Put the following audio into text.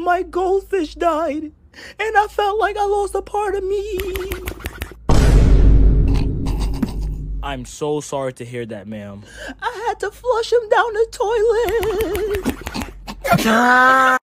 My goldfish died, and I felt like I lost a part of me. I'm so sorry to hear that, ma'am. I had to flush him down the toilet.